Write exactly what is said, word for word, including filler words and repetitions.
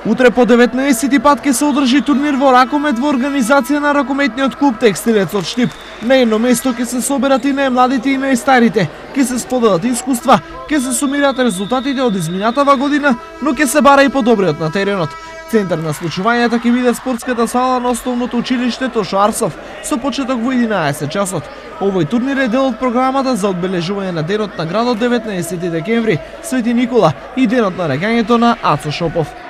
Утре по деветнаесети пат ќе се одржи турнир во Ракомет во организација на ракометниот клуб Текстилец од Штип. На едно место ќе се соберат и најмладите и најстарите, ќе се споделат искуства, ќе се сумираат резултатите од изминатава година, но ќе се бара и подобриот на теренот. Центар на случувањата ќе биде спортската сала на основното училиште Тошо Арсов, со почеток во единаесет часот. Овој турнир е дел од програмата за одбележување на денот на градот деветнаесети декември, Свети Никола и денот на раѓањето на Ацо Шопов.